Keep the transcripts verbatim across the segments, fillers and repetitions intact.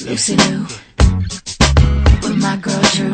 Lucy Lou, with my girl Drew,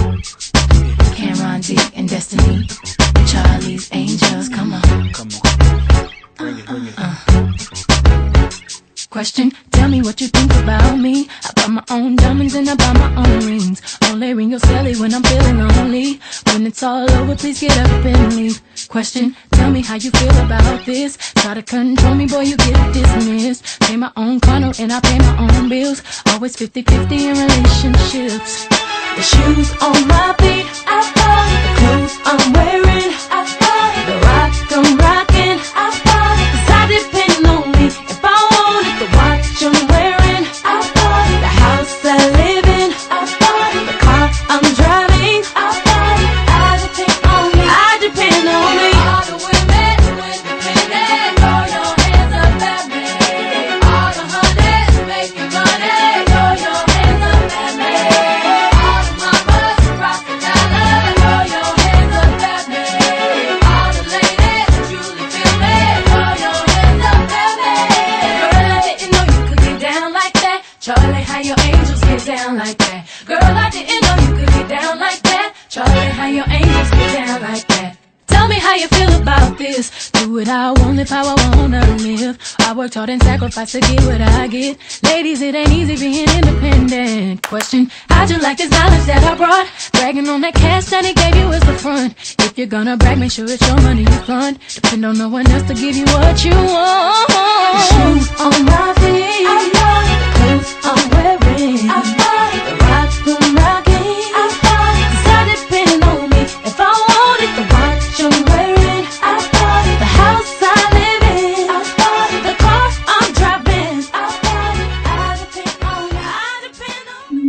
Cameron, D, and Destiny, Charlie's Angels, come on. Come on. Bring it, bring it. Uh, uh. Question, tell me what you think about me. I buy my own diamonds and I buy my own rings. Only ring your celly when I'm feeling lonely. When it's all over, please get up and leave. Question, tell me how you feel about this. Try to control me, boy, you get dismissed. Pay my own condo and I pay my own bills. Always fifty fifty in relationships. The shoes on my feet, I bought. The clothes I'm wearing, I bought. The rock I'm rocking, I bought. Cause I depend on me. If I wanted the watch I'm wearing, I bought. The house I live in, I bought. The car I'm driving, I bought. I depend on me, I depend on me. All the women who independent, throw your hands up at me. All the hunters making money, throw your hands up at me. All the mamas rockin' dollar, throw your hands up at me. All the ladies truly feel me, throw your hands up at me. Girl, I didn't know you could get down like that. Charlie, how your angels get down like that. Girl, I didn't know you could get down like that. Charlie, how your angels get down like that. Tell me how you feel about this. Do what I want, live how I wanna live. I worked hard and sacrificed to get what I get. Ladies, it ain't easy being independent. Question, how'd you like this knowledge that I brought? Bragging on that cash that he gave you is the front. If you're gonna brag, make sure it's your money you fund. Depend on no one else to give you what you want. The shoes on my feet, I bought. The clothes I'm wearing, I bought. The rock I'm rocking, I bought. Cause I depend on me. If I wanted the watch I'm wearing, I bought. The house I live in, I bought. The car I'm driving, I bought. I depend on me, I depend on me.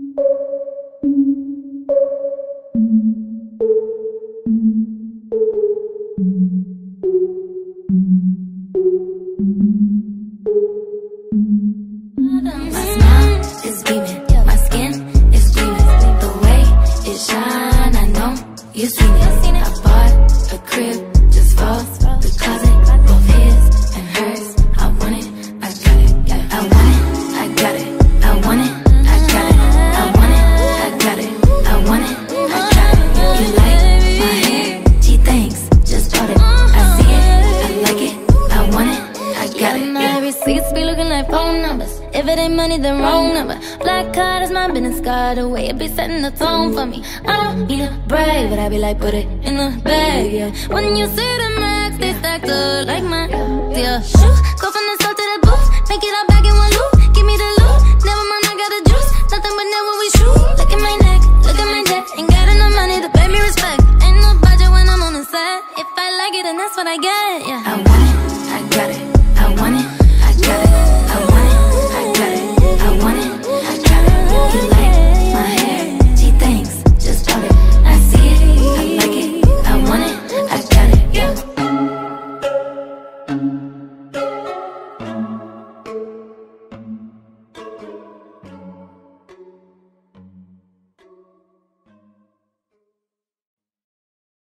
My smile is beaming, my skin is gleaming. The way it shine, I know you seen it. I bought a crib just for the closet, both his and hers. I want it, I got it. I want it, I got it. I want it, I got it. I want it, I got it. I want it, I got it. You like my hair? Gee, thanks, just bought it. I see it, I like it. I want it, I got it. My receipts be looking like phone numbers. If it ain't money, then wrong number. Black card is my business card. The way it be setting the tone for me. I don't need a brag, but I be like, put it in the bag, yeah. When you see the max, they stacked up like my dear shoes. Go from the south to the booth, make it all back in one loop. Give me the loot, never mind, I got the juice. Nothing but never we shoot. Look at my neck, look at my jet. Ain't got enough money to pay me respect. Ain't no budget when I'm on the set. If I like it, then that's what I get.